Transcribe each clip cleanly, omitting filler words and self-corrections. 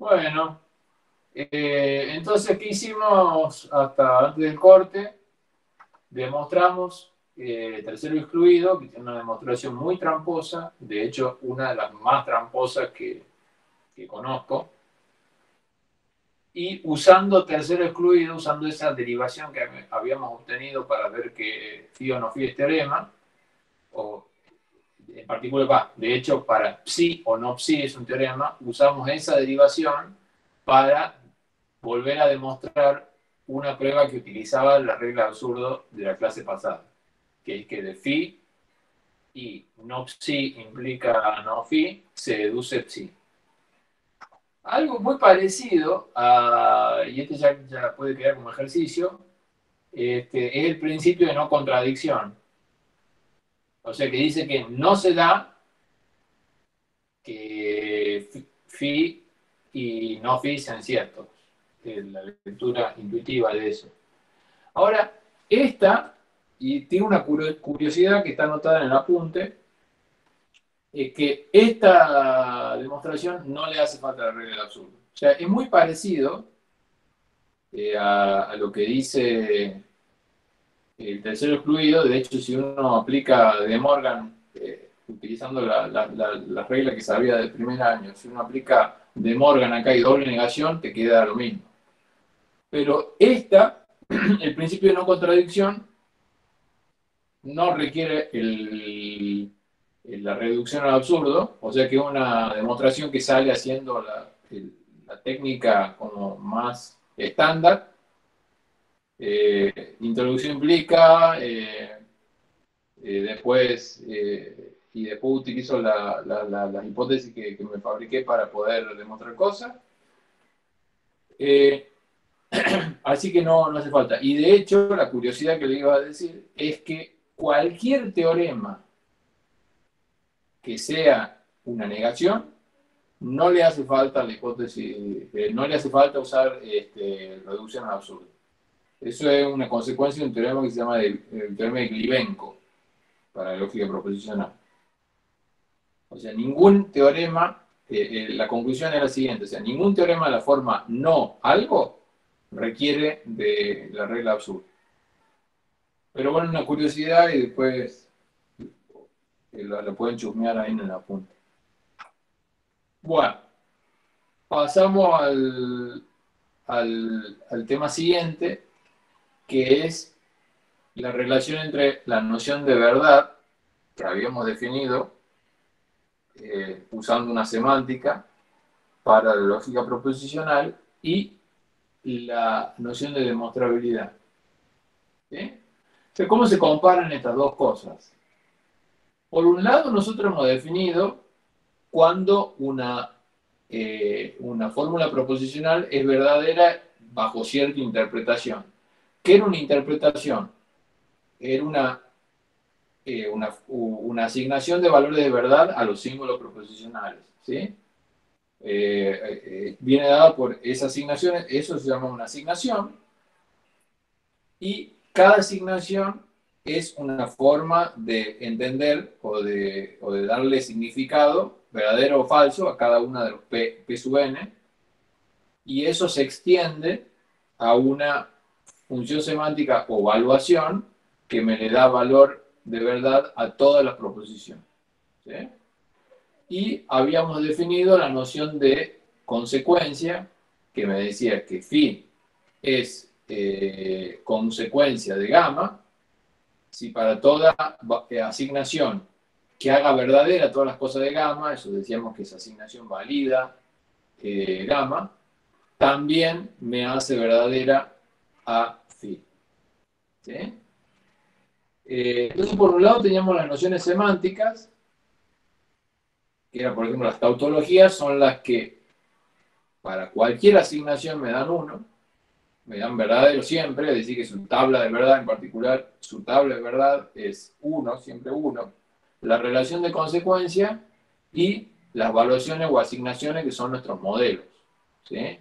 Bueno, entonces, ¿qué hicimos hasta antes del corte? Demostramos tercero excluido, que tiene una demostración muy tramposa, de hecho, una de las más tramposas que conozco, y usando tercero excluido, usando esa derivación que habíamos obtenido para ver que phi o no phi es teorema, o en particular, de hecho, para psi o no psi es un teorema, usamos esa derivación para volver a demostrar una prueba que utilizaba la regla de absurdo de la clase pasada, que es que de phi y no psi implica no phi, se deduce psi. Algo muy parecido, y este ya puede quedar como ejercicio, es el principio de no contradicción. O sea, que dice que no se da que phi y no phi sean ciertos. La lectura intuitiva de eso. Ahora, esta, y tiene una curiosidad que está anotada en el apunte, es que esta demostración no le hace falta la regla del absurdo. O sea, es muy parecido a lo que dice el tercero excluido. De hecho, si uno aplica De Morgan, utilizando la regla que sabía del primer año, si uno aplica De Morgan acá y doble negación, te queda lo mismo. Pero esta, el principio de no contradicción, no requiere la reducción al absurdo, o sea que es una demostración que sale haciendo la técnica como más estándar. Introducción implica, y después utilizo las hipótesis que me fabriqué para poder demostrar cosas. Eh, Así que no hace falta. Y de hecho, la curiosidad que le iba a decir es que cualquier teorema que sea una negación, no le hace falta la hipótesis, no le hace falta usar reducción al absurdo. Eso es una consecuencia de un teorema que se llama el teorema de Glibenko para la lógica proposicional. O sea, ningún teorema, la conclusión es la siguiente, o sea, ningún teorema de la forma no algo requiere de la regla absurda. Pero bueno, una curiosidad y después lo pueden chusmear ahí en la punta. Bueno, pasamos al tema siguiente, que es la relación entre la noción de verdad que habíamos definido usando una semántica para la lógica proposicional y la noción de demostrabilidad. ¿Sí? Entonces, ¿cómo se comparan estas dos cosas? Por un lado, nosotros hemos definido cuando una fórmula proposicional es verdadera bajo cierta interpretación. ¿Qué era una interpretación? Era una asignación de valores de verdad a los símbolos proposicionales. ¿Sí? Viene dada por esa asignación, eso se llama una asignación, y cada asignación es una forma de entender o de darle significado, verdadero o falso, a cada una de los P sub n, y eso se extiende a una función semántica o evaluación que me le da valor de verdad a todas las proposiciones. ¿Sí? Y habíamos definido la noción de consecuencia, que me decía que phi es consecuencia de gamma, si para toda asignación que haga verdadera todas las cosas de gamma, eso decíamos que esa asignación valida gamma, también me hace verdadera a phi. ¿Sí? Entonces, por un lado teníamos las nociones semánticas, que era, por ejemplo, las tautologías son las que para cualquier asignación me dan uno, me dan verdadero siempre, es decir, que su tabla de verdad en particular, su tabla de verdad es uno, siempre uno. La relación de consecuencia y las evaluaciones o asignaciones que son nuestros modelos. ¿Sí?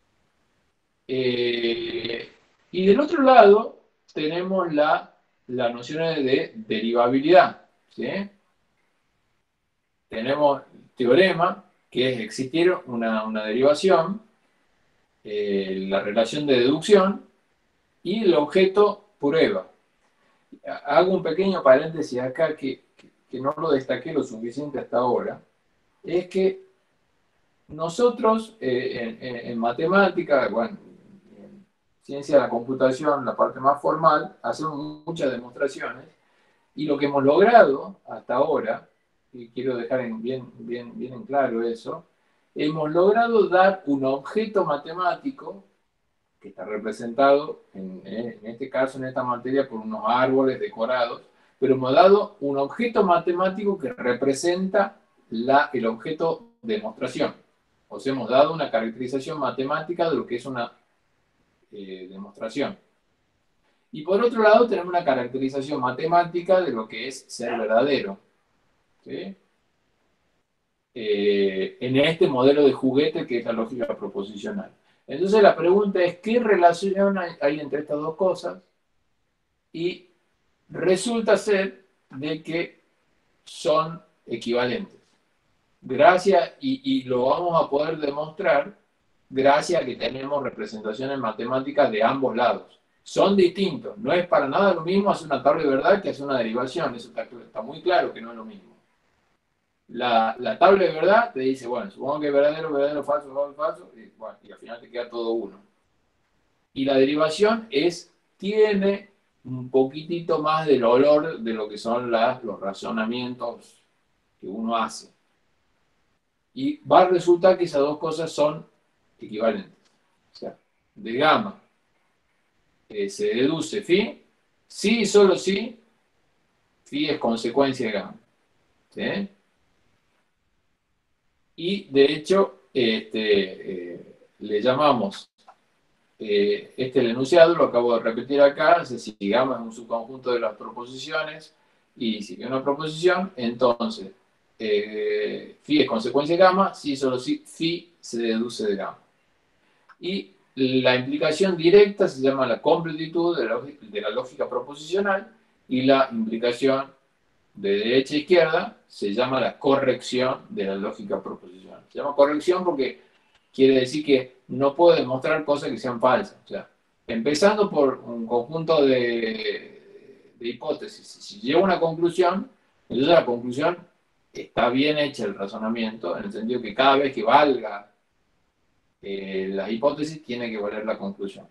Y del otro lado tenemos la noción de derivabilidad. ¿Sí? Tenemos teorema que es existir una derivación, la relación de deducción y el objeto prueba. Hago un pequeño paréntesis acá que no lo destaqué lo suficiente hasta ahora, es que nosotros en matemática, bueno, en ciencia de la computación, la parte más formal, hacemos muchas demostraciones y lo que hemos logrado hasta ahora, y quiero dejar bien en claro eso, hemos logrado dar un objeto matemático que está representado, en este caso, en esta materia, por unos árboles decorados, pero hemos dado un objeto matemático que representa el objeto de demostración. O sea, hemos dado una caracterización matemática de lo que es una demostración. Y por otro lado, tenemos una caracterización matemática de lo que es ser verdadero. ¿Sí? En este modelo de juguete que es la lógica proposicional. Entonces la pregunta es, ¿qué relación hay entre estas dos cosas? Y resulta ser de que son equivalentes. Gracias, y lo vamos a poder demostrar gracias a que tenemos representaciones matemáticas de ambos lados. Son distintos, no es para nada lo mismo hacer una tabla de verdad que hacer una derivación, eso está muy claro que no es lo mismo. La tabla de verdad te dice, bueno, supongo que es verdadero, verdadero, falso, falso, y, bueno, y al final te queda todo uno. Y la derivación tiene un poquitito más del olor de lo que son los razonamientos que uno hace. Y va a resultar que esas dos cosas son equivalentes. O sea, de gamma se deduce phi, sí y solo si phi es consecuencia de gamma. ¿Sí? Y de hecho, le llamamos el enunciado, lo acabo de repetir acá, si gamma es un subconjunto de las proposiciones, y si es una proposición, entonces phi es consecuencia de gamma, si solo si phi se deduce de gamma. Y la implicación directa se llama la completitud de la lógica proposicional, y la implicación de derecha a izquierda se llama la corrección de la lógica proposicional. Se llama corrección porque quiere decir que no puedo demostrar cosas que sean falsas. O sea, empezando por un conjunto de hipótesis. Si llego a una conclusión, entonces la conclusión está bien hecha el razonamiento, en el sentido que cada vez que valga las hipótesis, tiene que valer la conclusión.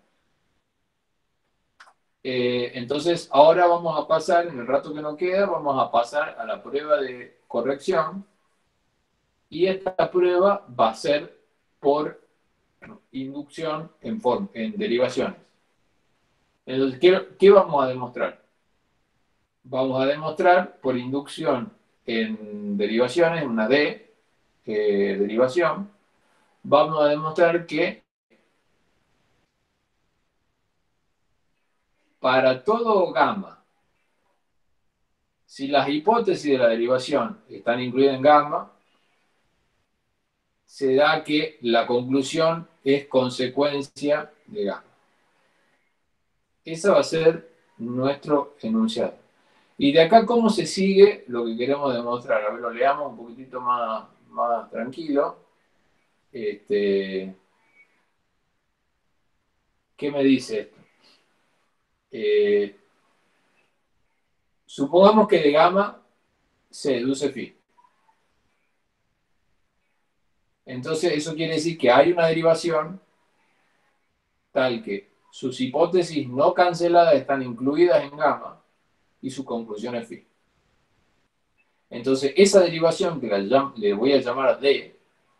Entonces, ahora vamos a pasar, en el rato que nos queda, vamos a pasar a la prueba de corrección. Y esta prueba va a ser por inducción en derivaciones. Entonces, ¿qué vamos a demostrar? Vamos a demostrar por inducción en derivaciones, una derivación, vamos a demostrar que para todo gamma, si las hipótesis de la derivación están incluidas en gamma, se da que la conclusión es consecuencia de gamma. Ese va a ser nuestro enunciado. Y de acá, ¿cómo se sigue lo que queremos demostrar? A ver, lo leamos un poquitito más tranquilo. ¿Qué me dice esto? Supongamos que de gamma se deduce phi. Entonces, eso quiere decir que hay una derivación tal que sus hipótesis no canceladas están incluidas en gamma y su conclusión es phi. Entonces, esa derivación que le voy a llamar D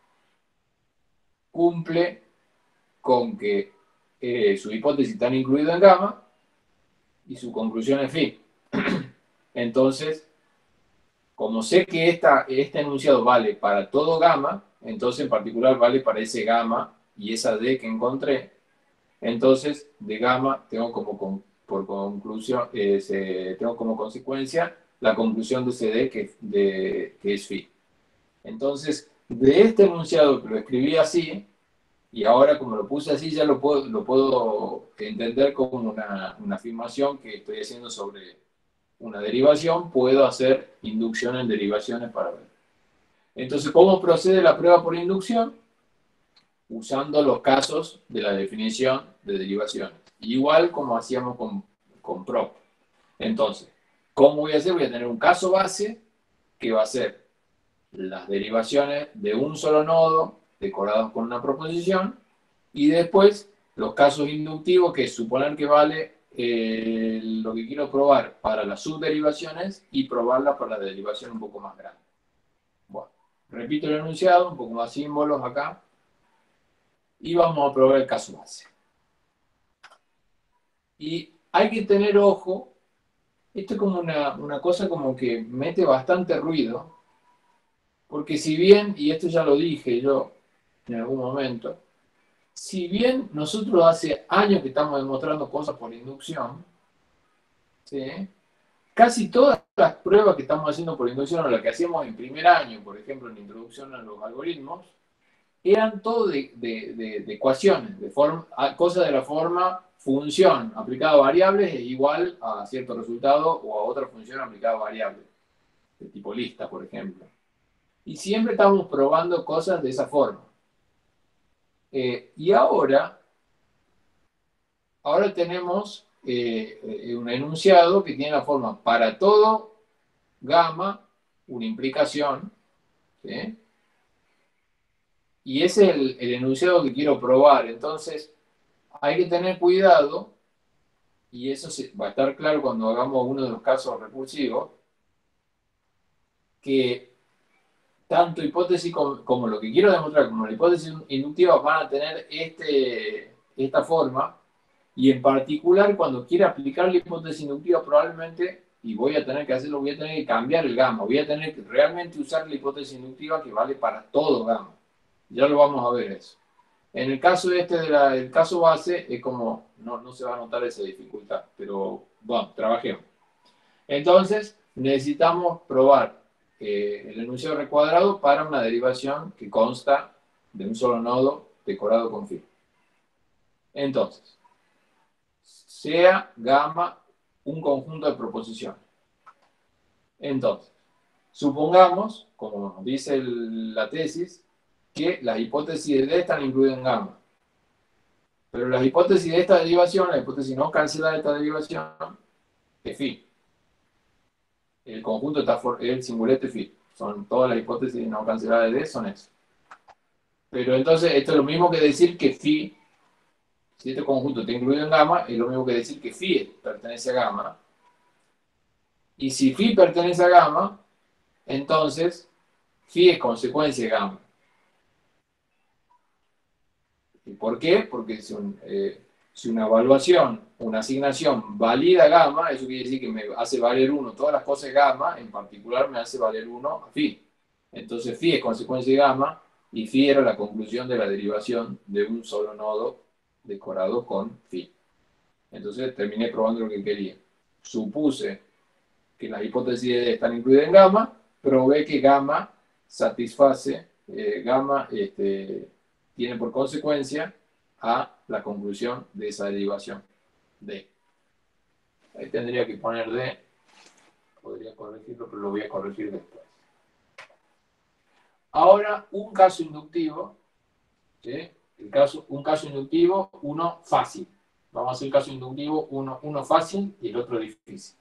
cumple con que su hipótesis está incluida en gamma y su conclusión es phi. Entonces, como sé que este enunciado vale para todo gamma, entonces en particular vale para ese gamma y esa D que encontré, entonces de gamma tengo por conclusión, tengo como consecuencia la conclusión de ese D que es phi. Entonces, de este enunciado que lo escribí así, y ahora como lo puse así, ya lo puedo entender como una afirmación que estoy haciendo sobre una derivación, puedo hacer inducción en derivaciones para ver. Entonces, ¿cómo procede la prueba por inducción? Usando los casos de la definición de derivaciones. Igual como hacíamos con prop. Entonces, ¿cómo voy a hacer? Voy a tener un caso base que va a ser las derivaciones de un solo nodo decorados con una proposición y después los casos inductivos, que es suponer que vale lo que quiero probar para las subderivaciones y probarla para la derivación un poco más grande. Bueno, repito el enunciado, un poco más símbolos acá, y vamos a probar el caso base. Y hay que tener ojo, esto es como una cosa como que mete bastante ruido, porque si bien, y esto ya lo dije yo en algún momento, si bien nosotros hace años que estamos demostrando cosas por inducción, ¿sí? Casi todas las pruebas que estamos haciendo por inducción, o las que hacíamos en primer año, por ejemplo, en introducción a los algoritmos, eran todo de ecuaciones, cosas de la forma función aplicada a variables es igual a cierto resultado o a otra función aplicada a variables, de tipo lista, por ejemplo. Y siempre estamos probando cosas de esa forma. Y ahora tenemos un enunciado que tiene la forma para todo gamma, una implicación, ¿sí? Y ese es el enunciado que quiero probar. Entonces, hay que tener cuidado, y eso va a estar claro cuando hagamos uno de los casos recursivos, que tanto hipótesis como lo que quiero demostrar, como la hipótesis inductiva, van a tener esta forma, y en particular cuando quiera aplicar la hipótesis inductiva probablemente, y voy a tener que hacerlo, voy a tener que cambiar el gamma, voy a tener que realmente usar la hipótesis inductiva que vale para todo gamma. Ya lo vamos a ver eso. En el caso del caso base, es como, no se va a notar esa dificultad, pero bueno, trabajemos. Entonces, necesitamos probar el enunciado recuadrado para una derivación que consta de un solo nodo decorado con phi. Entonces, sea gamma un conjunto de proposiciones. Entonces, supongamos, como nos dice la tesis, que las hipótesis de D están incluidas en gamma. Pero las hipótesis de esta derivación, la hipótesis no cancelada de esta derivación, es phi. El conjunto está el singulete phi. Son todas las hipótesis no canceladas de D, son eso. Pero entonces, esto es lo mismo que decir que phi, si este conjunto está incluido en gamma, es lo mismo que decir que phi pertenece a gamma. Y si phi pertenece a gamma, entonces phi es consecuencia de gamma. ¿Y por qué? Porque si una evaluación, una asignación valida gamma, eso quiere decir que me hace valer 1 todas las cosas gamma, en particular me hace valer 1 a phi. Entonces phi es consecuencia de gamma, y phi era la conclusión de la derivación de un solo nodo decorado con phi. Entonces terminé probando lo que quería. Supuse que las hipótesis de D están incluidas en gamma, probé que gamma satisface, gamma tiene por consecuencia a la conclusión de esa derivación D. Ahí tendría que poner D, podría corregirlo, pero lo voy a corregir después. Ahora, un caso inductivo, ¿sí? Un caso inductivo, uno fácil. Vamos a hacer el caso inductivo, uno fácil y el otro difícil.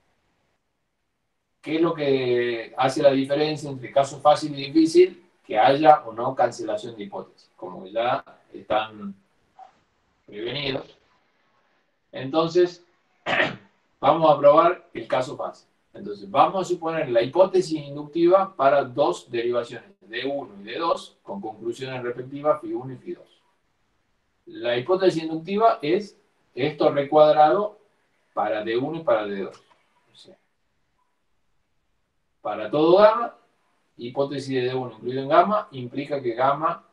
¿Qué es lo que hace la diferencia entre caso fácil y difícil? Que haya o no cancelación de hipótesis, como ya están prevenidos. Entonces, vamos a probar el caso fácil. Entonces, vamos a suponer la hipótesis inductiva para dos derivaciones, D1 y D2, con conclusiones respectivas φ1 y φ2. La hipótesis inductiva es esto recuadrado para D1 y para D2. O sea, para todo gamma, hipótesis de D1 incluido en gamma, implica que gamma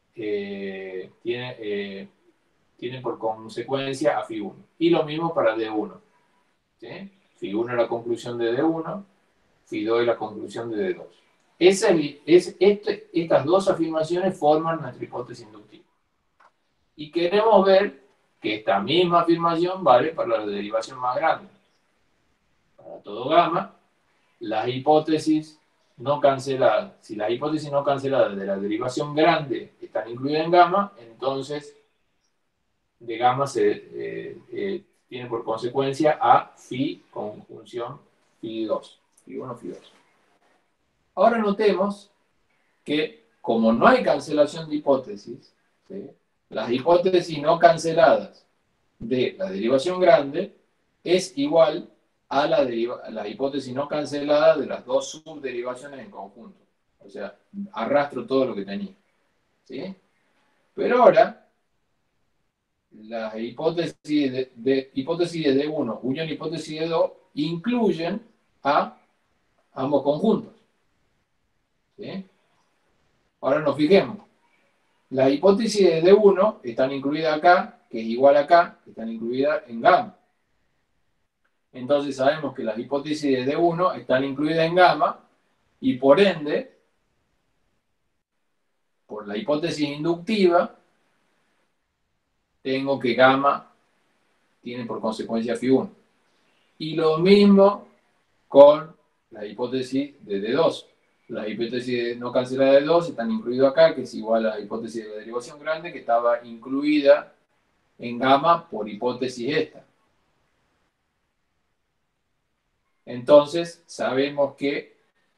tiene por consecuencia a φ1. Y lo mismo para D1. ¿Sí? φ1 es la conclusión de D1, φ2 es la conclusión de D2. Estas dos afirmaciones forman nuestra hipótesis inductiva. Y queremos ver que esta misma afirmación vale para la derivación más grande. Para todo gamma, las hipótesis no canceladas, si las hipótesis no canceladas de la derivación grande están incluidas en gamma, entonces de gamma tiene por consecuencia a phi conjunción phi 2, phi 1, phi 2. Ahora notemos que como no hay cancelación de hipótesis, ¿sí?, las hipótesis no canceladas de la derivación grande es igual a la hipótesis no cancelada de las dos subderivaciones en conjunto. O sea, arrastro todo lo que tenía, ¿sí? Pero ahora, las hipótesis hipótesis de 1 unión hipótesis de 2 incluyen a ambos conjuntos, ¿sí? Ahora nos fijemos. Las hipótesis de 1 están incluidas acá, que es igual acá, están incluidas en gamma. Entonces sabemos que las hipótesis de 1 están incluidas en gamma y por ende, por la hipótesis inductiva, tengo que gamma tiene por consecuencia phi 1. Y lo mismo con la hipótesis de D2. Las hipótesis no canceladas de 2 están incluidas acá, que es igual a la hipótesis de la derivación grande, que estaba incluida en gamma por hipótesis esta. Entonces, sabemos que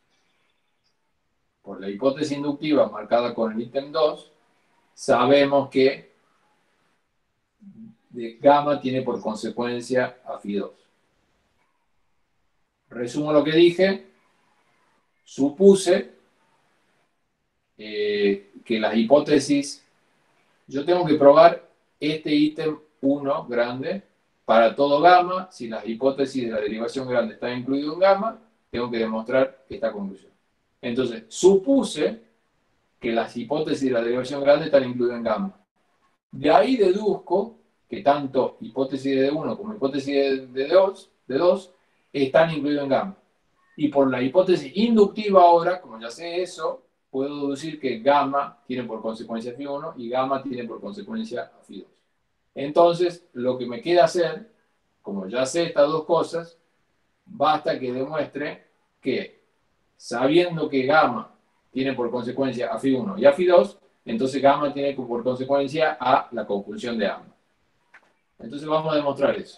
por la hipótesis inductiva marcada con el ítem 2, sabemos que de gamma tiene por consecuencia a phi 2. Resumo lo que dije. Supuse que las hipótesis, yo tengo que probar este ítem 1 grande para todo gamma. Si las hipótesis de la derivación grande están incluidas en gamma, tengo que demostrar esta conclusión. Entonces, supuse que las hipótesis de la derivación grande están incluidas en gamma. De ahí deduzco que tanto hipótesis de 1 como hipótesis de 2 están incluidas en gamma. Y por la hipótesis inductiva ahora, como ya sé eso, puedo deducir que gamma tiene por consecuencia phi 1 y gamma tiene por consecuencia phi 2. Entonces, lo que me queda hacer, como ya sé estas dos cosas, basta que demuestre que, sabiendo que gamma tiene por consecuencia a phi 1 y a phi 2, entonces gamma tiene por consecuencia a la conjunción de ambas. Entonces vamos a demostrar eso.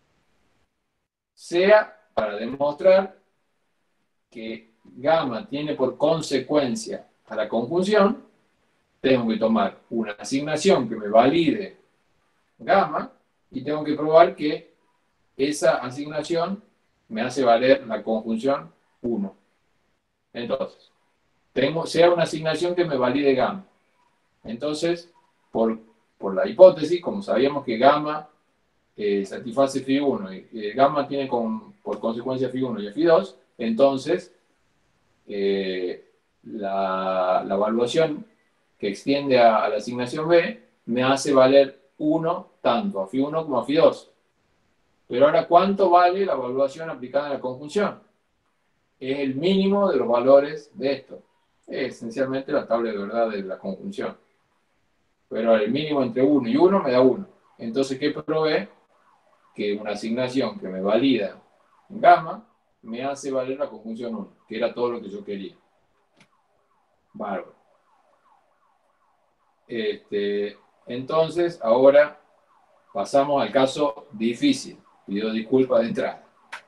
Sea para demostrar que gamma tiene por consecuencia a la conjunción, tengo que tomar una asignación que me valide gamma y tengo que probar que esa asignación me hace valer la conjunción 1. Entonces, sea una asignación que me valide gamma. Entonces, por la hipótesis, como sabíamos que gamma satisface phi 1 y gamma tiene por consecuencia phi 1 y phi 2, entonces la evaluación que extiende a la asignación B me hace valer 1 tanto a phi 1 como a phi 2. Pero ahora, ¿cuánto vale la evaluación aplicada a la conjunción? Es el mínimo de los valores de esto. Es esencialmente la tabla de verdad de la conjunción. Pero el mínimo entre 1 y 1 me da 1. Entonces, ¿qué probé? Que una asignación que me valida gamma me hace valer la conjunción 1, que era todo lo que yo quería. Bárbaro. Entonces, ahora pasamos al caso difícil. Pido disculpas de entrada.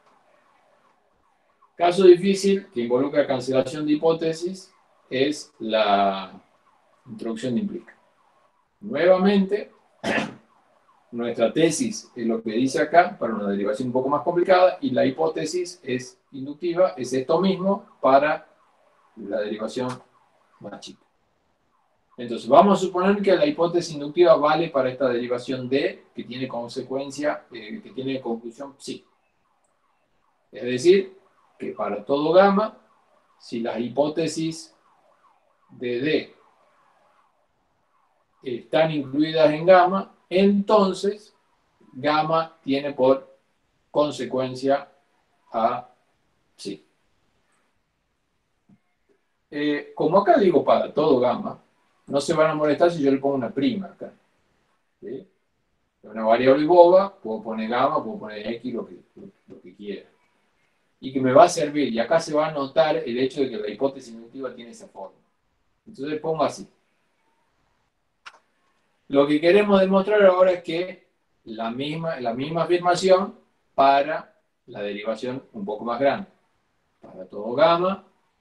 Caso difícil que involucra cancelación de hipótesis es la introducción de implica. Nuevamente, nuestra tesis es lo que dice acá para una derivación un poco más complicada y la hipótesis es inductiva, es esto mismo para la derivación más chica. Entonces, vamos a suponer que la hipótesis inductiva vale para esta derivación D, que tiene consecuencia, que tiene conclusión psi. Es decir, que para todo gamma, si las hipótesis de D están incluidas en gamma, entonces gamma tiene por consecuencia a psi. Como acá digo para todo gamma, no se van a molestar si yo le pongo una prima acá. ¿Sí? Una variable boba, puedo poner gamma, puedo poner x, lo que quiera. y que me va a servir. Y acá se va a notar el hecho de que la hipótesis inductiva tiene esa forma. Entonces pongo así. Lo que queremos demostrar ahora es que la misma afirmación para la derivación un poco más grande. Para todo gamma,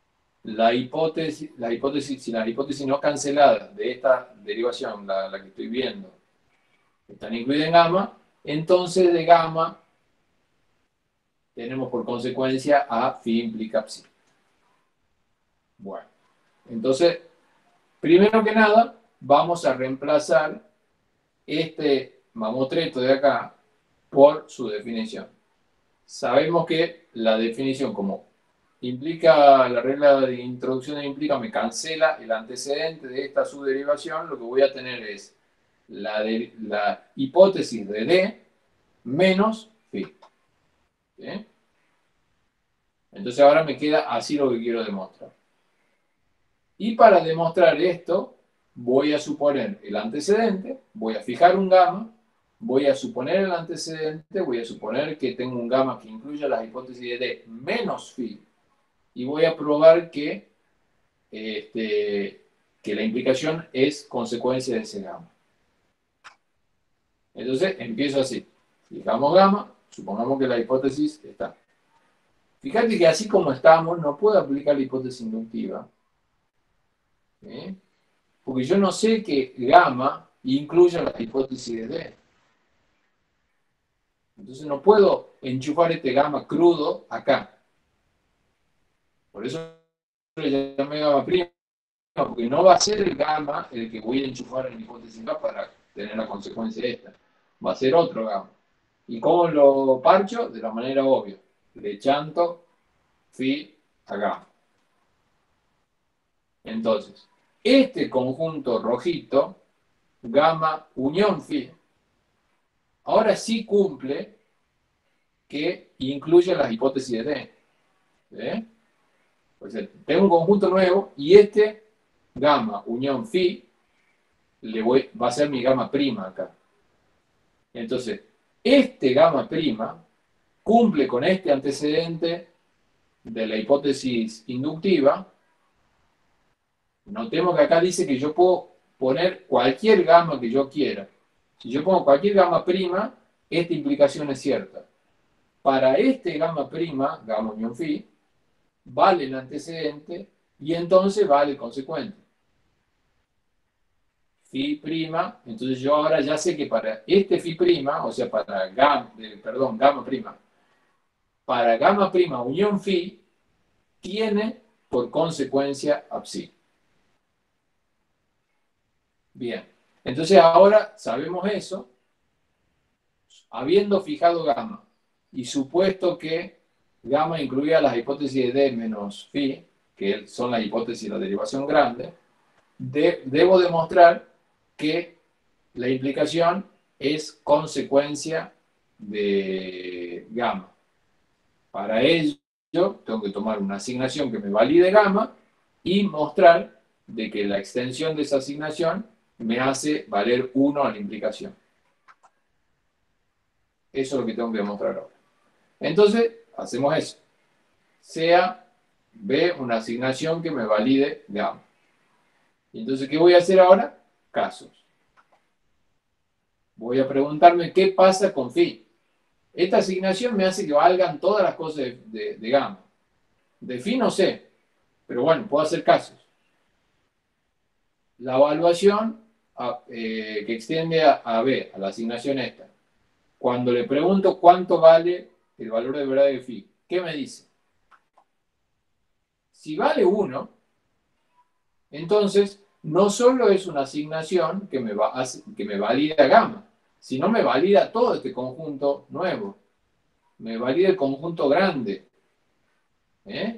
si la hipótesis no cancelada de esta derivación, la que estoy viendo, están incluidas en gamma, entonces de gamma tenemos por consecuencia a phi implica psi. Bueno, entonces, primero que nada, vamos a reemplazar este mamotreto de acá por su definición. Sabemos que la definición, como implica la regla de introducción de implica, me cancela el antecedente de esta subderivación, lo que voy a tener es la hipótesis de D menos phi. ¿Sí? Entonces ahora me queda así lo que quiero demostrar. Y para demostrar esto, voy a suponer el antecedente, voy a fijar un gamma, voy a suponer el antecedente, voy a suponer que tengo un gamma que incluya las hipótesis de D menos phi, y voy a probar que la implicación es consecuencia de ese gamma. Entonces empiezo así. Fijamos gamma, supongamos que la hipótesis está. Fíjate que así como estamos, no puedo aplicar la hipótesis inductiva. ¿Sí? Porque yo no sé que gamma incluya la hipótesis de D. Entonces no puedo enchufar este gamma crudo acá. Por eso le llamé gamma prima, porque no va a ser el gamma el que voy a enchufar en la hipótesis A para tener la consecuencia esta. Va a ser otro gamma. ¿Y cómo lo parcho? De la manera obvia. Le chanto phi a gamma. Entonces, este conjunto rojito, gamma unión phi, ahora sí cumple que incluye las hipótesis de D. ¿Sí? O sea, tengo un conjunto nuevo y este gamma unión phi va a ser mi gamma prima acá. Entonces, este gamma prima cumple con este antecedente de la hipótesis inductiva. Notemos que acá dice que yo puedo poner cualquier gamma que yo quiera. Si yo pongo cualquier gamma prima, esta implicación es cierta. Para este gamma prima, gamma unión phi, vale el antecedente y entonces vale el consecuente. Phi prima, entonces yo ahora ya sé que para este phi prima, o sea, para gamma prima, para gamma prima unión phi, tiene por consecuencia a psi. Bien, entonces ahora sabemos eso, habiendo fijado gamma y supuesto que gamma incluía las hipótesis de D menos phi, que son las hipótesis de la derivación grande, debo demostrar que la implicación es consecuencia de gamma. Para ello, tengo que tomar una asignación que me valide gamma y mostrar de que la extensión de esa asignación me hace valer 1 a la implicación. Eso es lo que tengo que demostrar ahora. Entonces, hacemos eso. Sea B una asignación que me valide gamma. Y entonces, ¿qué voy a hacer ahora? Casos. Voy a preguntarme qué pasa con phi. Esta asignación me hace que valgan todas las cosas de gamma. De phi no sé, pero bueno, puedo hacer casos. La evaluación que extiende a B, a la asignación esta. Cuando le pregunto cuánto vale el valor de verdad de phi, ¿qué me dice? Si vale 1, entonces no solo es una asignación que me valida gamma, sino me valida todo este conjunto nuevo. Me valida el conjunto grande. ¿Eh?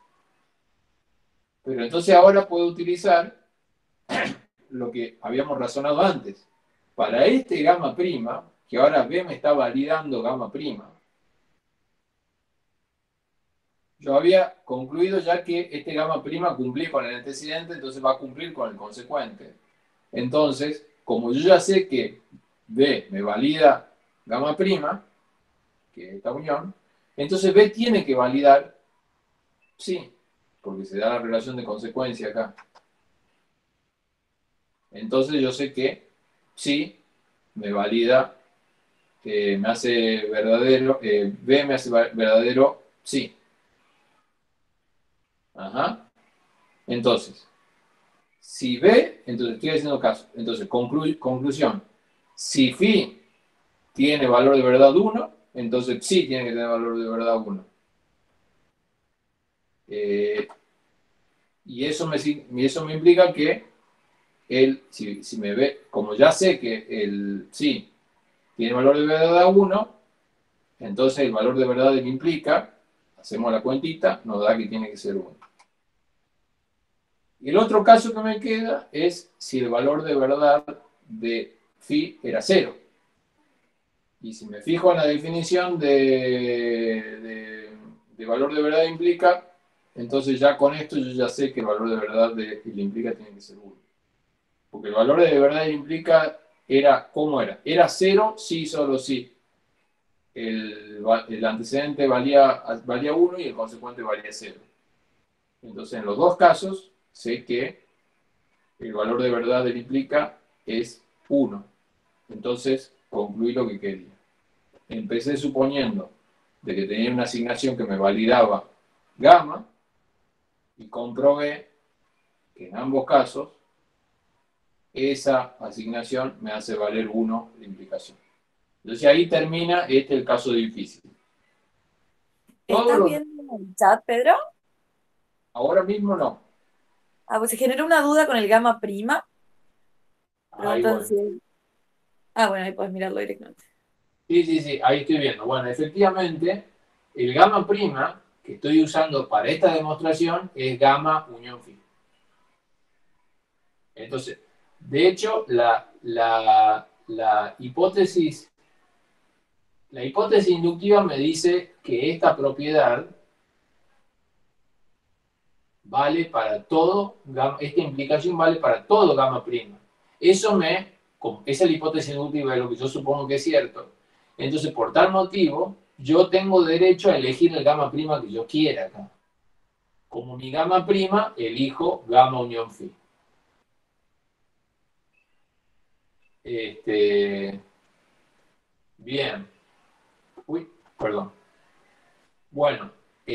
Pero entonces ahora puedo utilizar lo que habíamos razonado antes. Para este gamma prima, que ahora B me está validando gamma prima, yo había concluido ya que este gamma prima cumplía con el antecedente, entonces va a cumplir con el consecuente. Entonces, como yo ya sé que B me valida gamma prima, que es esta unión, Entonces B tiene que validar sí, porque se da la relación de consecuencia acá. Entonces yo sé que sí me valida, me hace verdadero, B me hace verdadero sí. Ajá. Entonces, si B, entonces estoy haciendo caso. Entonces, conclusión. Si phi tiene valor de verdad 1, entonces psi tiene que tener valor de verdad 1. Y eso me implica que si me ve, como ya sé que el psi tiene valor de verdad 1, entonces el valor de verdad que implica, hacemos la cuentita, nos da que tiene que ser 1. Y el otro caso que me queda es si el valor de verdad de phi era 0. Y si me fijo en la definición de valor de verdad implica, entonces ya con esto yo ya sé que el valor de verdad de implica tiene que ser 1. Porque el valor de verdad implica era, ¿cómo era? Era 0, sí, solo sí. El antecedente valía 1 y el consecuente valía 0. Entonces en los dos casos sé que el valor de verdad del implica es 1. Entonces concluí lo que quería. Empecé suponiendo de que tenía una asignación que me validaba gamma y comprobé que en ambos casos esa asignación me hace valer 1 la implicación. Entonces ahí termina el caso difícil. Todos ¿Estás los, viendo el chat, Pedro? ahora mismo no. Ah, pues se generó una duda con el gamma prima. Ahí Preguntan voy. si es... Ah, bueno, ahí puedes mirarlo directamente. Sí, sí, sí, ahí estoy viendo. Bueno, efectivamente, el gamma prima que estoy usando para esta demostración es gamma unión phi. Entonces, de hecho, la hipótesis inductiva me dice que esta propiedad vale para todo, esta implicación vale para todo gamma prima. Esa es la hipótesis inductiva de lo que yo supongo que es cierto. Entonces, por tal motivo, yo tengo derecho a elegir el gamma prima que yo quiera acá. Como mi gamma prima, elijo gamma unión phi. Este, bien. Uy, perdón. Bueno,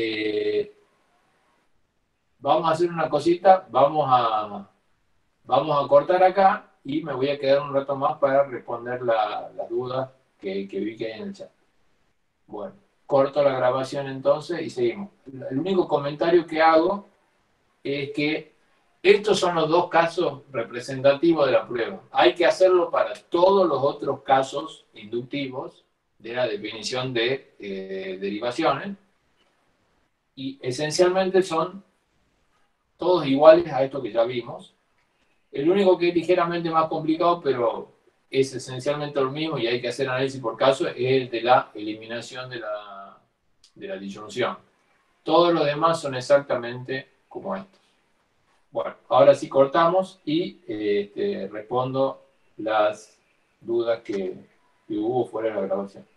vamos a hacer una cosita, vamos a cortar acá y me voy a quedar un rato más para responder las dudas que vi que hay en el chat. Bueno, corto la grabación entonces y seguimos. El único comentario que hago es que estos son los dos casos representativos de la prueba. Hay que hacerlo para todos los otros casos inductivos de la definición de derivaciones y esencialmente son todos iguales a esto que ya vimos. El único que es ligeramente más complicado, pero es esencialmente lo mismo y hay que hacer análisis por caso, es el de la eliminación de la disyunción. Todos los demás son exactamente como estos. Bueno, ahora sí cortamos y respondo las dudas que hubo fuera de la grabación.